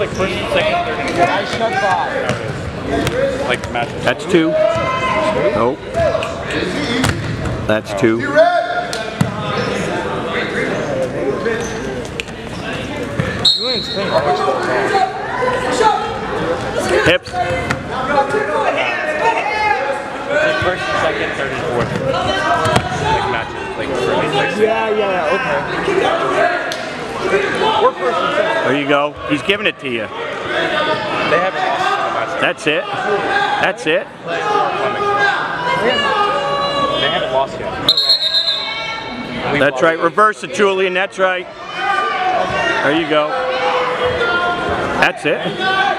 like first, second, third, and fourth. Nice shot five. Like matches. That's 2. Nope. That's 2. Julian's thing always falls off. Hips. Like first, second, third, and fourth. Like matches. Like first, Yeah, okay. We're first and second. There you go. He's giving it to you. They haven't lost in the match. That's it. That's it. They haven't lost yet. That's right. Reverse it, Julian. That's right. There you go. That's it.